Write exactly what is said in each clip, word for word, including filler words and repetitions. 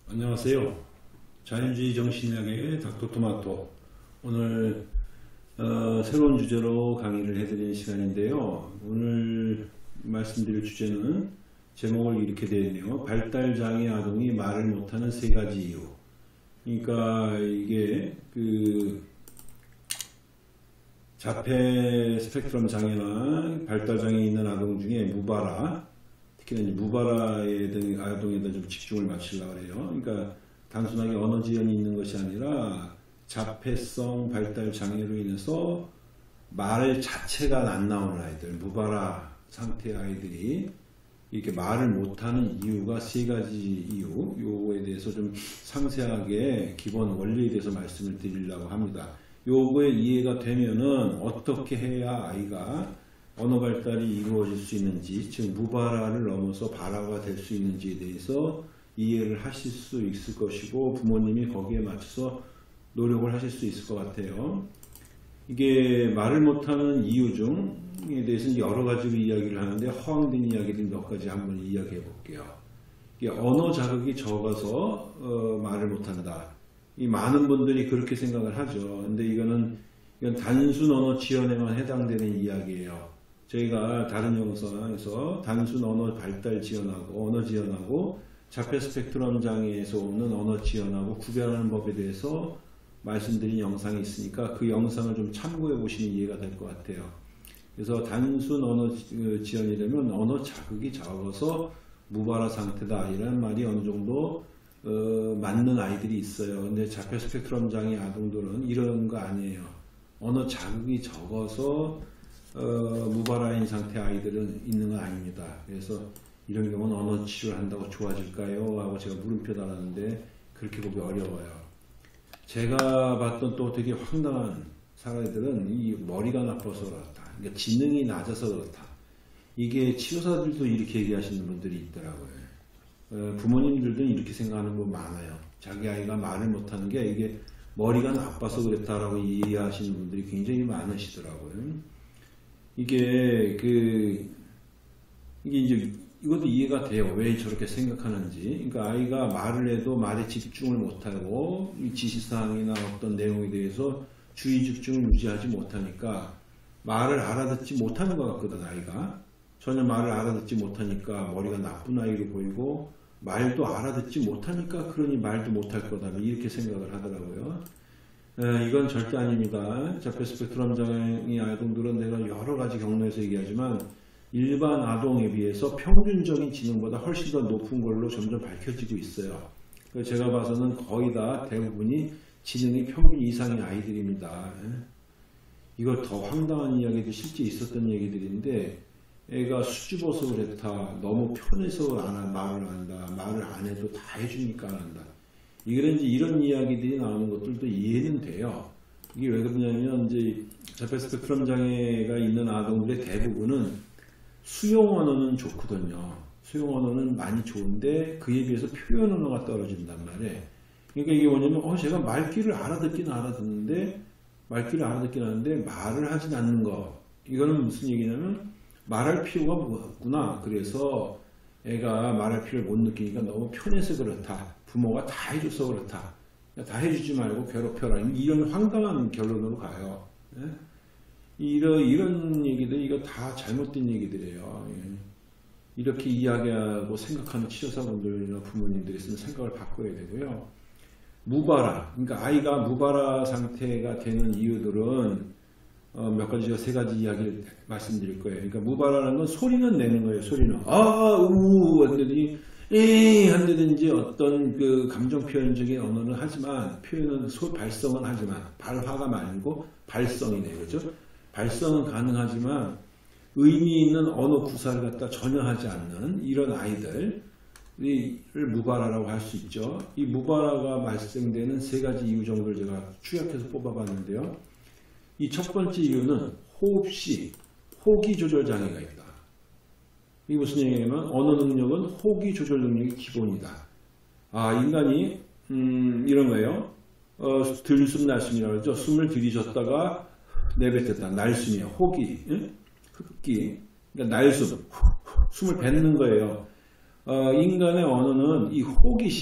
안녕하세요. 자연주의 정신의학의 닥터토마토. 오늘 어, 새로운 주제로 강의를 해드리는 시간인데요. 오늘 말씀드릴 주제는 제목을 이렇게 되어 있네요. 발달장애 아동이 말을 못하는 세 가지 이유. 그러니까 이게 그 자폐 스펙트럼 장애나 발달장애 있는 아동 중에 무바라, 특히나 이제 무바라에 대한 아동에다 좀 집중을 맞추려고 해요. 그러니까 단순하게 언어 지연이 있는 것이 아니라 자폐성 발달 장애로 인해서 말 자체가 안 나오는 아이들, 무바라 상태의 아이들이 이렇게 말을 못하는 이유가 세 가지 이유, 요거에 대해서 좀 상세하게 기본 원리에 대해서 말씀을 드리려고 합니다. 요거에 이해가 되면은 어떻게 해야 아이가 언어 발달이 이루어질 수 있는지, 즉 무바라를 넘어서 바라가 될 수 있는지에 대해서 이해를 하실 수 있을 것이고, 부모님이 거기에 맞춰서 노력을 하실 수 있을 것 같아요. 이게 말을 못하는 이유 중에 대해서는 여러 가지로 이야기를 하는데, 허황된 이야기들 몇 가지 한번 이야기해 볼게요. 이게 언어 자극이 적어서 어, 말을 못한다. 이 많은 분들이 그렇게 생각을 하죠. 근데 이거는 이건 단순 언어 지연에만 해당되는 이야기예요. 저희가 다른 영상에서 단순 언어 발달 지연하고 언어 지연하고 자폐 스펙트럼 장애에서 오는 언어 지연하고 구별하는 법에 대해서 말씀드린 영상이 있으니까 그 영상을 좀 참고해 보시면 이해가 될 것 같아요. 그래서 단순 언어 지연이라면 언어 자극이 적어서 무바라 상태다, 이런 말이 어느 정도 어, 맞는 아이들이 있어요. 근데 자폐 스펙트럼 장애 아동들은 이런 거 아니에요. 언어 자극이 적어서 어, 무바라인 상태 아이들은 있는 거 아닙니다. 그래서 이런 경우는 언어 치료를 한다고 좋아질까요? 하고 제가 물음표 달았는데 그렇게 보기 어려워요. 제가 봤던 또 되게 황당한 사례들은 이 머리가 나빠서 그렇다, 그러니까 지능이 낮아서 그렇다, 이게 치료사들도 이렇게 얘기하시는 분들이 있더라고요. 어, 부모님들도 이렇게 생각하는 분 많아요. 자기 아이가 말을 못하는 게 이게 머리가 나빠서 그랬다라고 이해하시는 분들이 굉장히 많으시더라고요. 이게 그 이게 이제 이것도 이해가 돼요. 왜 저렇게 생각하는지. 그러니까 아이가 말을 해도 말에 집중을 못하고 이 지시사항이나 어떤 내용에 대해서 주의 집중을 유지하지 못하니까 말을 알아듣지 못하는 것 같거든. 아이가 전혀 말을 알아듣지 못하니까 머리가 나쁜 아이로 보이고, 말도 알아듣지 못하니까 그러니 말도 못할 거다, 이렇게 생각을 하더라고요. 에, 이건 절대 아닙니다. 자폐 스펙트럼 장애 아동들은 내가 여러 가지 경로에서 얘기하지만 일반 아동에 비해서 평균적인 지능보다 훨씬 더 높은 걸로 점점 밝혀지고 있어요. 제가 봐서는 거의 다 대부분이 지능이 평균 이상의 아이들입니다. 이걸 더 황당한 이야기도 실제 있었던 얘기들인데, 애가 수줍어서 그랬다, 너무 편해서 안, 말을 안 한다, 말을 안 해도 다 해주니까 안 한다, 이런지 이런 이야기들이 나오는 것들도 이해는 돼요. 이게 왜 그러냐면 이제 자폐 스펙트럼 장애가 있는 아동들의 대부분은 수용 언어는 좋거든요. 수용 언어는 많이 좋은데 그에 비해서 표현 언어가 떨어진단 말이에요. 그러니까 이게 뭐냐면 어 제가 말귀를 알아듣긴 알아듣는데 말귀를 알아듣긴 하는데 말을 하진 않는 거. 이거는 무슨 얘기냐면 말할 필요가 없구나. 그래서 애가 말할 필요를 못 느끼니까 너무 편해서 그렇다, 부모가 다 해줘서 그렇다, 다 해주지 말고 괴롭혀라, 이런 황당한 결론으로 가요. 예? 이런, 이런 얘기들, 이거 다 잘못된 얘기들이에요. 예. 이렇게 이야기하고 생각하는 치료사분들이나 부모님들이 있으면 생각을 바꿔야 되고요. 무바라, 그러니까 아이가 무바라 상태가 되는 이유들은 어, 몇 가지, 세 가지 이야기를 말씀드릴 거예요. 그러니까 무바라는 건 소리는 내는 거예요. 소리는 아, 우 한다든지 에 한다든지 어떤 그 감정 표현적인 언어는 하지만, 표현은 소 발성은 하지만, 발화가 말고 발성이네요. 그죠? 발성은 가능하지만 의미 있는 언어 구사를 갖다 전혀 하지 않는 이런 아이들을 무바라라고 할 수 있죠. 이 무바라가 발생되는 세 가지 이유 정도를 제가 추격해서 뽑아봤는데요. 이 첫 번째 이유는 호흡시, 호기 조절 장애가 있다. 이게 무슨 얘기냐면 언어 능력은 호기 조절 능력이 기본이다. 아, 인간이 음, 이런 거예요. 어, 들숨 날숨이라고 그러죠. 숨을 들이셨다가 내뱉었다. 날숨이에요. 호기, 응? 흡기. 그러니까 날숨, 숨을 뱉는 거예요. 어, 인간의 언어는 이 호기시,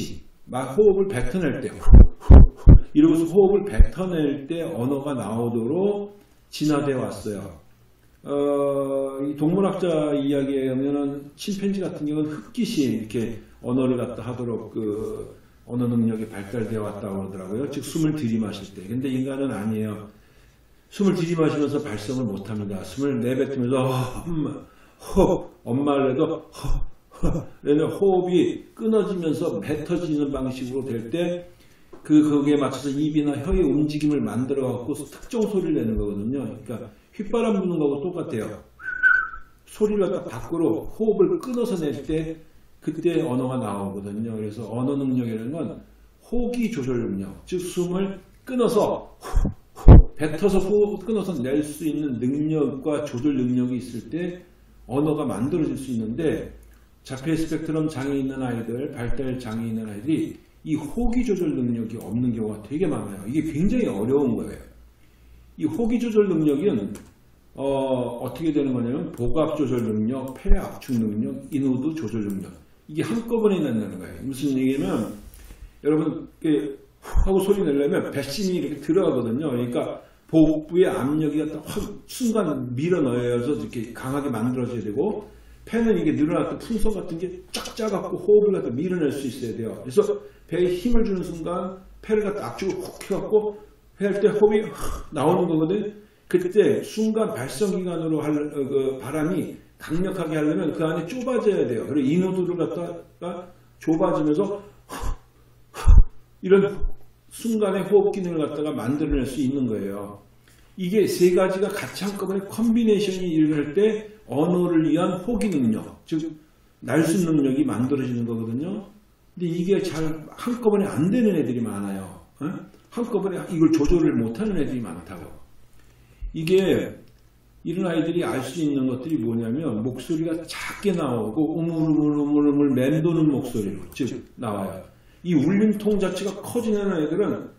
막 호흡을 뱉어낼 때 이러면서 호흡을 뱉어낼 때 언어가 나오도록 진화되어 왔어요. 어, 이 동물학자 이야기에 의하면은 침팬지 같은 경우는 흑기신 이렇게 언어를 갖다 하도록 그 언어 능력이 발달되어 왔다고 그러더라고요. 즉 숨을 들이마실 때. 근데 인간은 아니에요. 숨을 들이마시면서 발성을 못합니다. 숨을 내뱉으면서 호흡, 엄마를 해도 호흡, 호흡이 끊어지면서 뱉어지는 방식으로 될 때 그 거기에 맞춰서 입이나 혀의 움직임을 만들어 갖고 특정 소리를 내는 거거든요. 그러니까 휘바람 부는 거하고 똑같아요. 소리를 갖다 밖으로 호흡을 끊어서 낼 때 그때 언어가 나오거든요. 그래서 언어 능력이라는 건 호기 조절 능력, 즉 숨을 끊어서 뱉어서 호흡을 끊어서 낼 수 있는 능력과 조절 능력이 있을 때 언어가 만들어질 수 있는데 자폐 스펙트럼 장애 있는 아이들, 발달 장애 있는 아이들이 이 호기 조절 능력이 없는 경우가 되게 많아요. 이게 굉장히 어려운 거예요. 이 호기 조절 능력은 어, 어떻게 되는 거냐면 복압 조절 능력, 폐 압축 능력, 인후두 조절 능력 이게 한꺼번에 난다는 거예요. 무슨 얘기냐면 여러분 이렇게 훅 하고 소리 내려면 배심이 이렇게 들어가거든요. 그러니까 복부의 압력이 갖다 확 순간 밀어 넣어서 이렇게 강하게 만들어져야 되고 폐는 이게 늘어났던 풍선 같은 게 쫙 짜갖고 호흡을 갖다 밀어낼 수 있어야 돼요. 그래서 배에 힘을 주는 순간 폐를 갖다 압축을 훅 해갖고 회할 때 호흡이 나오는 거거든. 그때 순간 발성기관으로 할, 어, 그 바람이 강력하게 하려면 그 안에 좁아져야 돼요. 그리고 인후두를 갖다가 좁아지면서 이런 순간의 호흡 기능을 갖다가 만들어낼 수 있는 거예요. 이게 세 가지가 같이 한꺼번에 콤비네이션이 일어날 때 언어를 위한 호기 능력, 즉 날수 능력이 만들어지는 거거든요. 근데 이게 잘 한꺼번에 안 되는 애들이 많아요. 어? 한꺼번에 이걸 조절을 못하는 애들이 많다고. 이게 이런 아이들이 알 수 있는 것들이 뭐냐면 목소리가 작게 나오고 우물우물우물우물 맴도는 목소리로 즉 나와요. 이 울림통 자체가 커지는 아이들은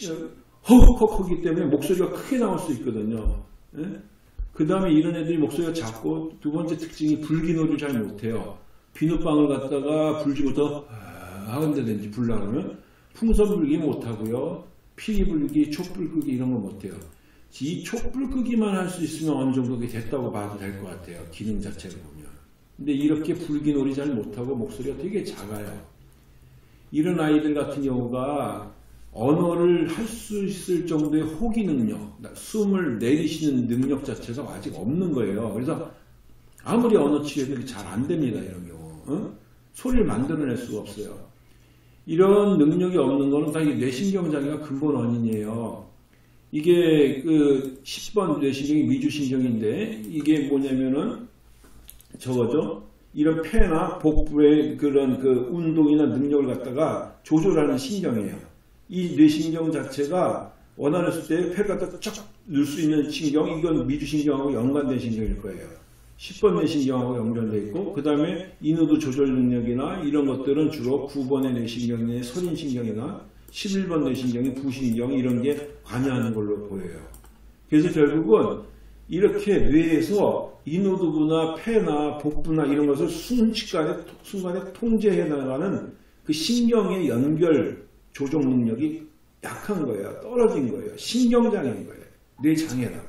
헉헉헉이기 때문에 목소리가 크게 나올 수 있거든요. 예? 그 다음에 이런 애들이 목소리가 작고 두 번째 특징이 불기놀이를 잘 못해요. 비눗방울 갖다가 불지 못하고 하는데든지 불라 그러면 풍선 불기 못하고요. 피리 불기, 촛불 끄기 이런 거 못해요. 이 촛불 끄기만 할 수 있으면 어느 정도 됐다고 봐도 될 것 같아요. 기능 자체를 보면. 근데 이렇게 불기놀이 잘 못하고 목소리가 되게 작아요. 이런 아이들 같은 경우가 언어를 할 수 있을 정도의 호기 능력, 숨을 내리시는 능력 자체가 아직 없는 거예요. 그래서 아무리 언어 치료해도 잘 안 됩니다. 이런 경우. 어? 소리를 만들어낼 수가 없어요. 이런 능력이 없는 거는 다 뇌신경 장애가 근본 원인이에요. 이게 그 십 번 뇌신경이 미주신경인데 이게 뭐냐면은 저거죠. 이런 폐나 복부의 그런 그 운동이나 능력을 갖다가 조절하는 신경이에요. 이 뇌신경 자체가 원활했을 때 폐를 갖다 쫙 넣을 수 있는 신경, 이건 미주신경하고 연관된 신경일 거예요. 십 번 뇌신경하고 연결되어 있고, 그 다음에 인후두 조절 능력이나 이런 것들은 주로 구 번의 뇌신경의 설인신경이나 십일 번 뇌신경의 부신경 이런 게 관여하는 걸로 보여요. 그래서 결국은 이렇게 뇌에서 인후두부나 폐나 복부나 이런 것을 순식간에, 순간에 통제해 나가는 그 신경의 연결 조종 능력이 약한 거예요. 떨어진 거예요. 신경장애인 거예요. 뇌장애라고.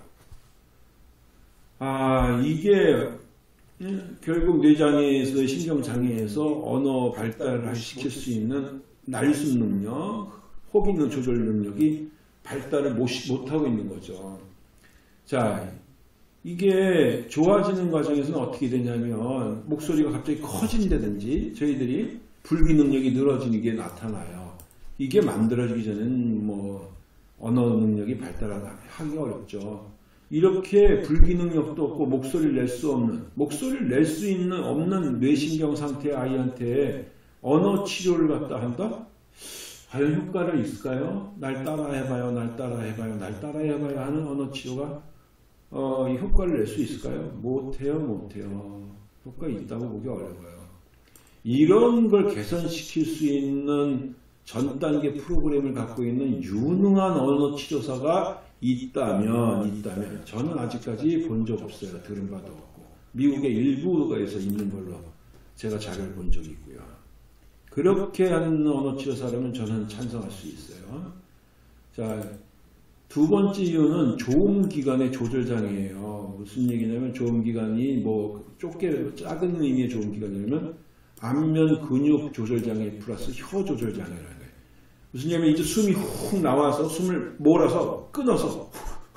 아, 이게 결국 뇌장애에서 신경장애에서 언어 발달을 시킬 수 있는 날수 능력, 호기 능 조절 능력이 발달을 못, 못하고 있는 거죠. 자, 이게 좋아지는 과정에서는 어떻게 되냐면 목소리가 갑자기 커진다든지 저희들이 불기 능력이 늘어지는 게 나타나요. 이게 만들어지기 전에는 뭐 언어 능력이 발달하기 어렵죠. 이렇게 불기 능력도 없고 목소리를 낼 수 없는, 목소리를 낼 수 있는 없는 뇌신경 상태의 아이한테 언어 치료를 갖다 한다? 과연 효과가 있을까요? 날 따라 해봐요, 날 따라 해봐요, 날 따라 해봐요 하는 언어 치료가 어, 이 효과를 낼 수 있을까요? 못해요, 못해요. 효과 있다고 보기 어려워요. 이런 걸 개선시킬 수 있는 전 단계 프로그램을 갖고 있는 유능한 언어 치료사가 있다면, 있다면, 저는 아직까지 본 적 없어요. 들은 바도 없고. 미국의 일부에서 있는 걸로 제가 자료를 본 적이 있고요. 그렇게 하는 언어치료사라면 저는 찬성할 수 있어요. 자, 두 번째 이유는 조음기관의 조절장애예요. 무슨 얘기냐면 조음기관이 뭐 좁게 작은 의미의 조음기관이냐면 안면 근육 조절장애 플러스 혀 조절장애라는 거예요. 무슨 얘기냐면 이제 숨이 훅 나와서 숨을 몰아서 끊어서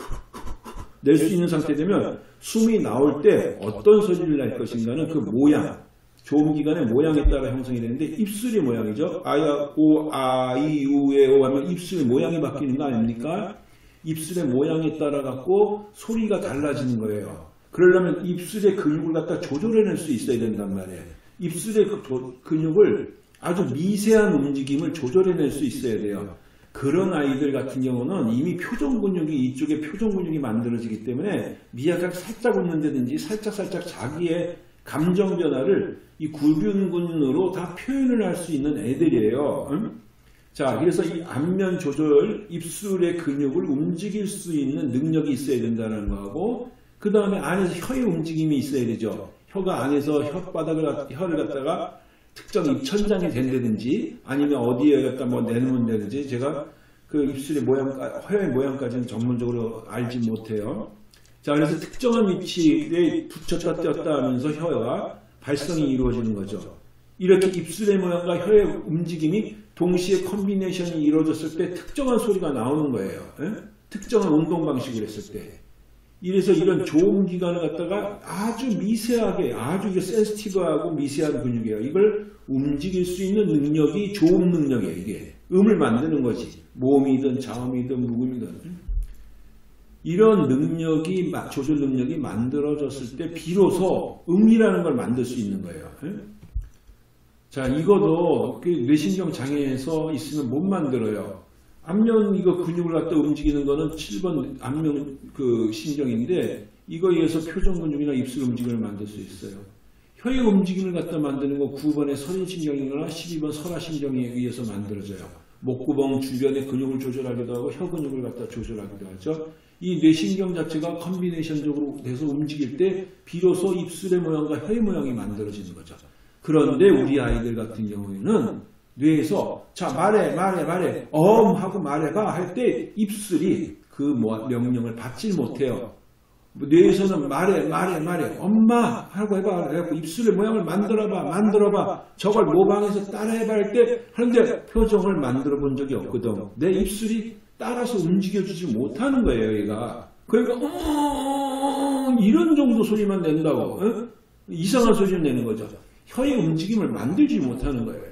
낼 수 있는 상태 되면 숨이 나올 때 어떤 소리를 낼 것인가는 그 모양, 조음기관의 모양에 따라 형성이 되는데 입술의 모양이죠. 아야, 오, 아, 이, 우, 에, 오 하면 입술의 모양이 바뀌는 거 아닙니까? 입술의 모양에 따라 갖고 소리가 달라지는 거예요. 그러려면 입술의 근육을 갖다 조절해낼 수 있어야 된단 말이에요. 입술의 그 조, 근육을 아주 미세한 움직임을 조절해낼 수 있어야 돼요. 그런 아이들 같은 경우는 이미 표정 근육이 이쪽에 표정 근육이 만들어지기 때문에 미약하게 살짝 웃는다든지 살짝 살짝 자기의 감정 변화를 이 구륜근으로 다 표현을 할 수 있는 애들이에요. 응? 자, 그래서 이 안면 조절, 입술의 근육을 움직일 수 있는 능력이 있어야 된다는 거하고, 그 다음에 안에서 혀의 움직임이 있어야 되죠. 혀가 안에서 혓바닥을, 혀를 갖다가 특정 입천장이 된다든지, 아니면 어디에 갖다 뭐 내놓는다든지, 제가 그 입술의 모양, 혀의 모양까지는 전문적으로 알지 못해요. 자, 그래서 특정한 위치에 붙였다 떼었다 하면서 혀가 발성이 이루어지는 거죠. 이렇게 입술의 모양과 혀의 움직임이 동시에 컨비네이션이 이루어졌을 때 특정한 소리가 나오는 거예요. 에? 특정한 운동 방식을 했을 때. 이래서 이런 조음기관을 갖다가 아주 미세하게, 아주 이게 센시티브하고 미세한 근육이에요. 이걸 움직일 수 있는 능력이 조음 능력이에요. 이게 음을 만드는 거지. 모음이든 자음이든 묵음이든. 이런 능력이, 조절 능력이 만들어졌을 때 비로소 음이라는 걸 만들 수 있는 거예요. 에? 자, 이것도 그 뇌신경 장애에서 있으면 못 만들어요. 안면 이거 근육을 갖다 움직이는 거는 칠 번 안면 그 신경인데 이거에 의해서 표정 근육이나 입술 움직임을 만들 수 있어요. 혀의 움직임을 갖다 만드는 거 구 번의 선인신경이나 십이 번 설화신경에 의해서 만들어져요. 목구멍 주변의 근육을 조절하기도 하고 혀 근육을 갖다 조절하기도 하죠. 이 뇌신경 자체가 컨비네이션적으로 돼서 움직일 때 비로소 입술의 모양과 혀의 모양이 만들어지는 거죠. 그런데 우리 아이들 같은 경우에는 뇌에서 자 말해 말해 말해 엄 하고 말해봐 할 때 입술이 그 명령을 받질 못해요. 뇌에서는 말해 말해 말해 엄마 하고 해봐 해갖고 입술의 모양을 만들어봐 만들어봐 저걸 모방해서 따라해봐 할 때 하는데 표정을 만들어 본 적이 없거든. 내 입술이 따라서 움직여주지 못하는 거예요. 얘가. 그러니까 어 이런 정도 소리만 낸다고 어? 이상한 소리를 내는 거죠. 혀의 움직임을 만들지 못하는 거예요.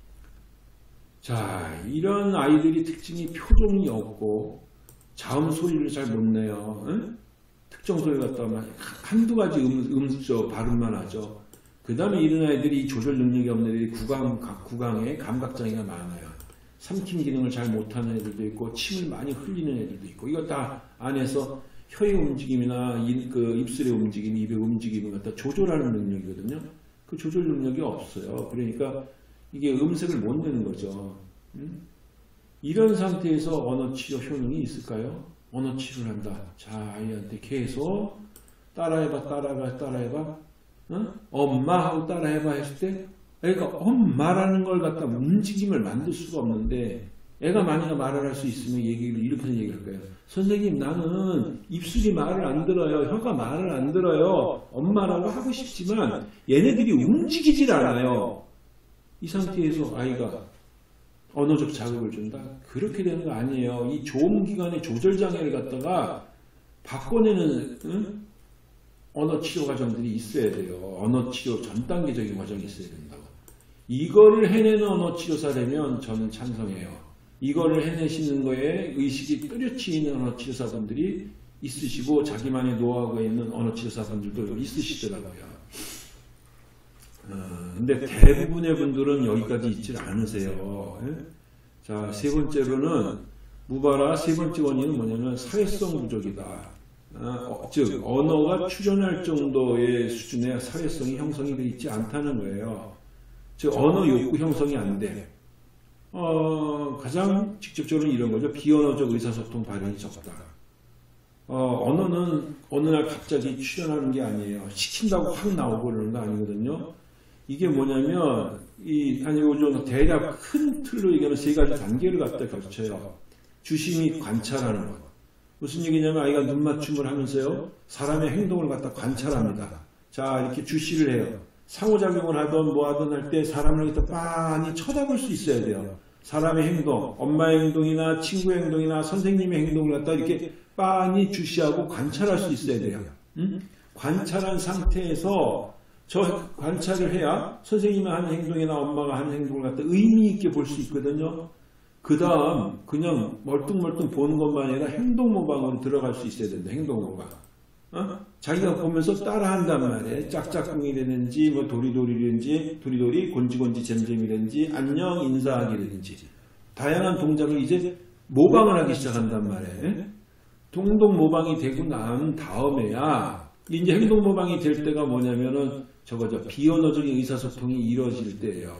자, 이런 아이들이 특징이 표정이 없고 자음 소리를 잘 못 내요. 응? 특정 소리 갖다가 한두 가지 음, 음저 발음만 하죠. 그 다음에 이런 아이들이 조절 능력이 없는 애들이 구강, 구강에 감각장애가 많아요. 삼킴 기능을 잘 못하는 애들도 있고 침을 많이 흘리는 애들도 있고 이거 다 안에서 혀의 움직임이나 이, 그 입술의 움직임, 입의 움직임을 갖다 조절하는 능력이거든요. 그 조절 능력이 없어요. 그러니까 이게 음색을 못 내는 거죠. 음? 이런 상태에서 언어치료 효능이 있을까요? 언어치료를 한다. 자, 아이한테 계속 따라해봐, 따라해봐, 따라해봐. 어? 엄마 하고 따라해봐 했을 때 애가 엄마라는 걸 갖다 움직임을 만들 수가 없는데 애가 만약 말을 할 수 있으면 얘기를 이렇게 얘기를 할 거예요. 선생님 나는 입술이 말을 안 들어요. 혀가 말을 안 들어요. 엄마라고 하고 싶지만 얘네들이 움직이질 않아요. 이 상태에서 아이가 언어적 자극을 준다? 그렇게 되는 거 아니에요. 이 조음기관의 조절장애를 갖다가 바꿔내는 응? 언어치료 과정들이 있어야 돼요. 언어치료 전 단계적인 과정이 있어야 된다고. 이거를 해내는 언어치료사라면 저는 찬성해요. 이거를 해내시는 거에 의식이 뚜렷이 있는 언어치료사분들이 있으시고 자기만의 노하우가 있는 언어치료사분들도 있으시더라고요. 어, 근데 대부분의 분들은 여기까지 있질 않으세요. 예? 자, 세 번째로는 무바라 세 번째 원인은 뭐냐면 사회성 부족이다. 어, 즉 언어가 출현할 정도의 수준의 사회성이 형성이 되어 있지 않다는 거예요. 즉 언어 욕구 형성이 안 돼. 어, 가장 직접적으로 이런 거죠. 비언어적 의사소통 발현이 적다. 어, 언어는 어느 날 갑자기 출현하는 게 아니에요. 시킨다고 확 나오고 그러는 거 아니거든요. 이게 뭐냐면, 이, 아니, 요즘 대략 큰 틀로 얘기하면 세 가지 단계를 갖다 겹쳐요. 주심이 관찰하는 것. 무슨 얘기냐면 아이가 눈 맞춤을 하면서요, 사람의 행동을 갖다 관찰합니다. 자, 이렇게 주시를 해요. 상호작용을 하든 뭐 하든 할 때 사람을 갖다 빤히 쳐다볼 수 있어야 돼요. 사람의 행동, 엄마의 행동이나 친구의 행동이나 선생님의 행동을 갖다 이렇게 빤히 주시하고 관찰할 수 있어야 돼요. 응? 관찰한 상태에서 저 관찰을 해야 선생님이 하는 행동이나 엄마가 하는 행동을 갖다 의미 있게 볼 수 있거든요. 그 다음 그냥 멀뚱멀뚱 보는 것만 아니라 행동 모방으로 들어갈 수 있어야 된다. 행동 모방. 어? 자기가 보면서 따라한단 말이에요. 짝짝꿍이라든지 뭐 도리도리라든지 도리도리 곤지곤지 잼잼이라든지 안녕 인사하기라든지 다양한 동작을 이제 모방을 하기 시작한단 말이에요. 동동 모방이 되고 난 다음에야 이제 행동 모방이 될 때가 뭐냐면은 저거죠. 비언어적인 의사소통이 이루어질 때예요.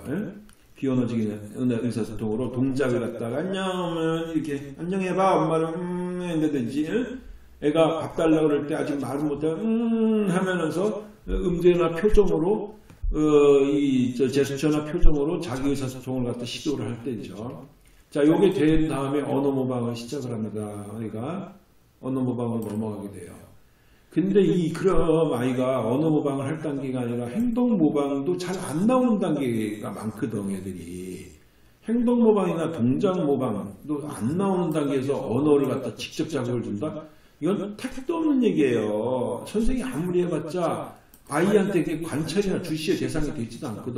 비언어적인 의사소통으로 동작을 갖다가 안녕 이렇게 안녕해봐 엄마를 음 한다든지 애가 밥 달라고 그럴 때 아직 말을 못하고 음 하면서 음대나 표정으로 어, 이 저 제스처나 표정으로 자기 의사소통을 갖다 시도를 할 때죠. 자, 요게 된 다음에 언어 모방을 시작을 합니다. 아이가 언어 모방으로 넘어가게 돼요. 근데 이 그럼 아이가 언어 모방을 할 단계가 아니라 행동 모방도 잘 안 나오는 단계가 많거든. 애들이 행동 모방이나 동작 모방도 안 나오는 단계에서 언어를 갖다 직접 자극을 준다? 이건 택도 없는 얘기예요. 선생님이 아무리 해봤자 아이한테 관찰이나 주시의 대상이 되지도 않거든.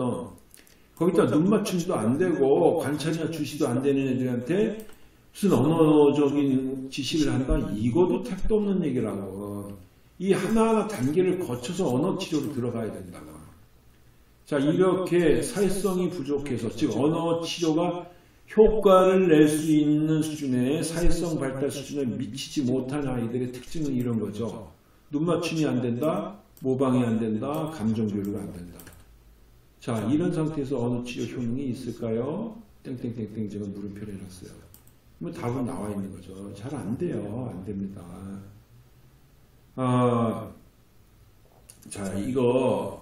거기다 눈 맞춤도 안 되고 관찰이나 주시도 안 되는 애들한테 무슨 언어적인 지시를 한다? 이것도 택도 없는 얘기라고. 이 하나하나 단계를 거쳐서 언어 치료로 들어가야 된다고. 자, 이렇게 사회성이 부족해서, 즉 언어 치료가 효과를 낼 수 있는 수준의 사회성 발달 수준에 미치지 못한 아이들의 특징은 이런 거죠. 눈 맞춤이 안 된다, 모방이 안 된다, 감정 교류가 안 된다. 자, 이런 상태에서 언어 치료 효능이 있을까요? 땡땡땡땡 제가 물음표를 해놨어요. 뭐 답은 나와 있는 거죠. 잘 안 돼요. 안 됩니다. 아, 자, 이거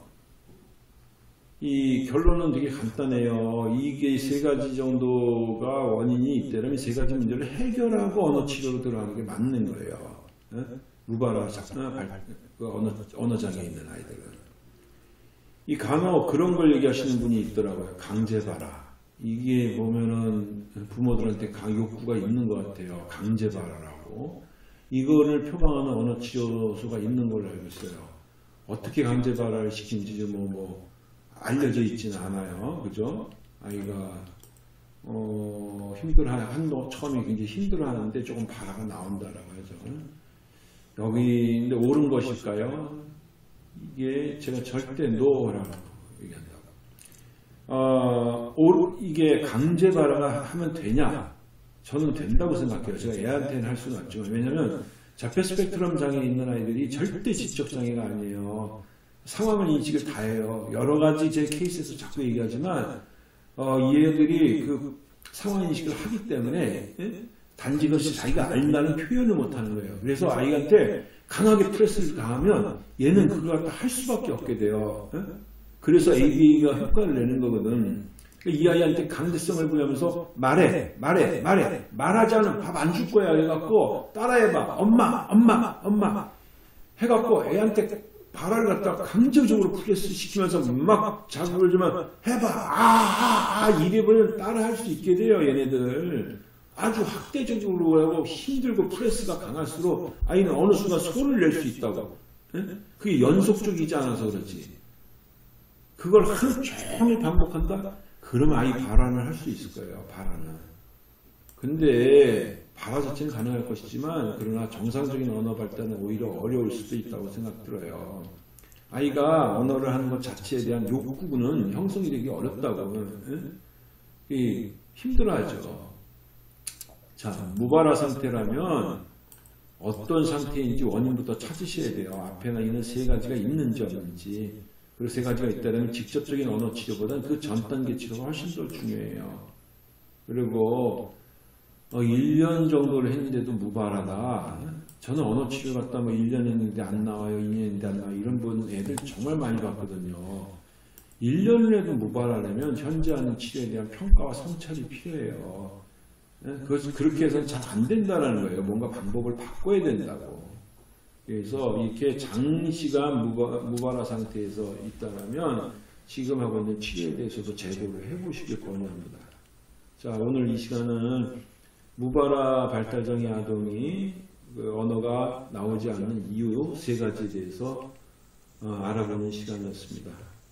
이 결론은 되게 간단해요. 이게 세 가지 정도가 원인이 있다면 세 가지 문제를 해결하고 언어 치료로 들어가는 게 맞는 거예요. 에? 무발화 그 언어, 언어 장애 있는 아이들은. 이 간혹 그런 걸 얘기하시는 분이 있더라고요. 강제발화. 이게 보면은 부모들한테 강 욕구가 있는 것 같아요. 강제발화라고. 이거를 표방하는 언어 치료소가 있는 걸로 알고 있어요. 어떻게 강제발화를 시킨지 뭐, 뭐, 알려져 있지는 않아요. 그죠? 아이가, 어, 힘들어, 한, 처음에 굉장히 힘들어 하는데 조금 발화가 나온다라고 하죠. 여기, 근데 옳은 것일까요? 이게 제가 절대 노라고 얘기한다고. 어, 오, 이게 강제 발화가 하면 되냐? 저는 된다고 생각해요. 제가 애한테는 할 수는 없지만. 왜냐면, 자폐 스펙트럼 장애 있는 아이들이 절대 지적 장애가 아니에요. 상황을 인식을 다 해요. 여러 가지 제 케이스에서 자꾸 얘기하지만, 어, 얘들이 그 상황 인식을 하기 때문에, 예? 단지 그것이 자기가 안다는 표현을 못 하는 거예요. 그래서 아이한테 강하게 프레스를 가하면 얘는 그걸 갖다 할 수밖에 없게 돼요. 예? 그래서 에이비에이가 효과를 내는 거거든. 이 아이한테 강제성을 부여하면서 말해, 말해, 말해. 말하지 않으면 밥 안 줄 거야. 해갖고 따라해봐. 엄마, 엄마, 엄마. 해갖고 애한테 발화를 갖다가 강제적으로 프레스 시키면서 막 자극을 주면 해봐. 아, 아, 아. 이래버리면 따라할 수 있게 돼요. 얘네들. 아주 학대적으로 하고 힘들고 프레스가 강할수록 아이는 어느 순간 소리를 낼 수 있다고. 그게 연속적이지 않아서 그렇지. 그걸 하루 종일 반복한다? 그러면 아이 발화를 할 수 있을 거예요. 발화는. 근데 발화 자체는 가능할 것이지만 그러나 정상적인 언어 발달은 오히려 어려울 수도 있다고 생각 들어요. 아이가 언어를 하는 것 자체에 대한 욕구는 형성이 되기 어렵다고. 이 힘들어하죠. 자, 무발화 상태라면 어떤 상태인지 원인부터 찾으셔야 돼요. 앞에나 있는 세 가지가 있는지 없는지. 그리고 세 가지가 있다면 직접적인 언어 치료보다는 그 전 단계 치료가 훨씬 더 중요해요. 그리고 어, 일 년 정도를 했는데도 무발하다. 저는 언어 치료 갔다 뭐 일 년 했는데 안 나와요. 이 년 했는데 안 나와요. 이런 분 애들 정말 많이 봤거든요. 일 년이라도 무발하려면 현재 하는 치료에 대한 평가와 성찰이 필요해요. 그것이 그렇게 해서는 잘 안 된다는 거예요. 뭔가 방법을 바꿔야 된다고. 그래서 이렇게 장시간 무바, 무발화 상태에서 있다면 지금 하고 있는 치료에 대해서도 재고를 해보시길 권유합니다. 자, 오늘 이 시간은 무발화 발달장애 아동이 그 언어가 나오지 않는 이유 세 가지에 대해서 어, 알아보는 시간이었습니다.